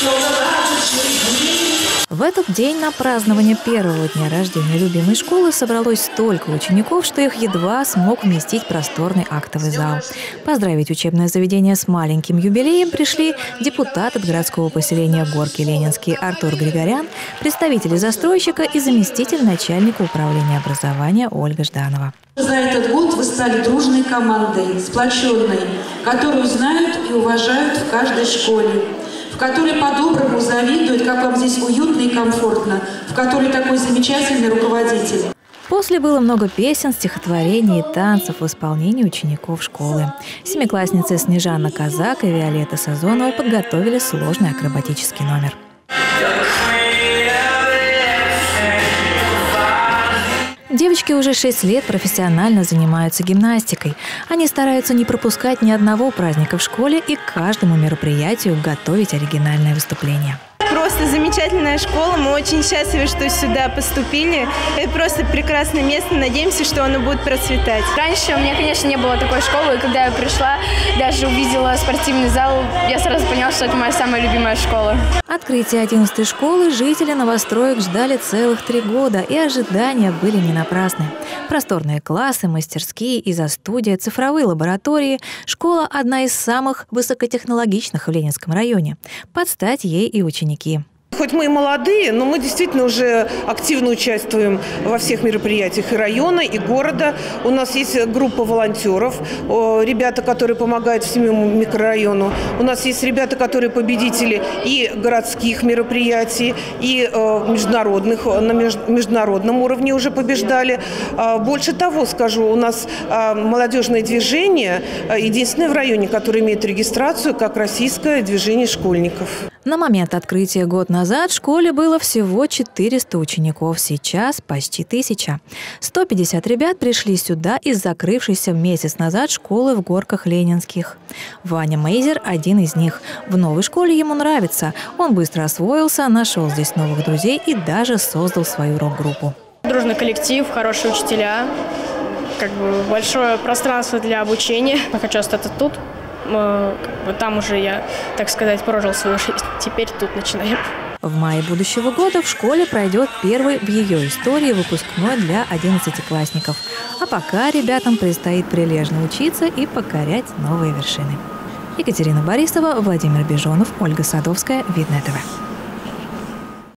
В этот день на празднование первого дня рождения любимой школы собралось столько учеников, что их едва смог вместить просторный актовый зал. Поздравить учебное заведение с маленьким юбилеем пришли депутат от городского поселения Горки Ленинский Артур Григорян, представители застройщика и заместитель начальника управления образования Ольга Жданова. За этот год вы стали дружной командой, сплоченной, которую знают и уважают в каждой школе, в которой по-доброму завидуют, как вам здесь уютно и комфортно, в которой такой замечательный руководитель. После было много песен, стихотворений и танцев в исполнении учеников школы. Семиклассницы Снежана Казак и Виолетта Сазонова подготовили сложный акробатический номер. Девочки уже 6 лет профессионально занимаются гимнастикой. Они стараются не пропускать ни одного праздника в школе и к каждому мероприятию готовить оригинальное выступление. Просто замечательная школа, мы очень счастливы, что сюда поступили. Это просто прекрасное место, надеемся, что оно будет процветать. Раньше у меня, конечно, не было такой школы, и когда я пришла, даже увидела спортивный зал, я сразу поняла, что это моя самая любимая школа. Открытие 11-й школы жители новостроек ждали целых 3 года, и ожидания были не напрасны. Просторные классы, мастерские, изо-студия, цифровые лаборатории. Школа – одна из самых высокотехнологичных в Ленинском районе. Под стать ей и ученики. Хоть мы и молодые, но мы действительно уже активно участвуем во всех мероприятиях и района, и города. У нас есть группа волонтеров, ребята, которые помогают всему микрорайону. У нас есть ребята, которые победители и городских мероприятий, и международных, на международном уровне уже побеждали. Больше того, скажу, у нас молодежное движение единственное в районе, которое имеет регистрацию как российское движение школьников. На момент открытия год назад в школе было всего 400 учеников, сейчас почти 1000. 150 ребят пришли сюда из закрывшейся месяц назад школы в Горках Ленинских. Ваня Мейзер – один из них. В новой школе ему нравится. Он быстро освоился, нашел здесь новых друзей и даже создал свою рок-группу. Дружный коллектив, хорошие учителя, большое пространство для обучения. Я хочу остаться тут. Там уже я, так сказать, прожил свою жизнь. Теперь тут начинаем. В мае будущего года в школе пройдет первый в ее истории выпускной для 11-классников. А пока ребятам предстоит прилежно учиться и покорять новые вершины. Екатерина Борисова, Владимир Бежонов, Ольга Садовская, Видное ТВ.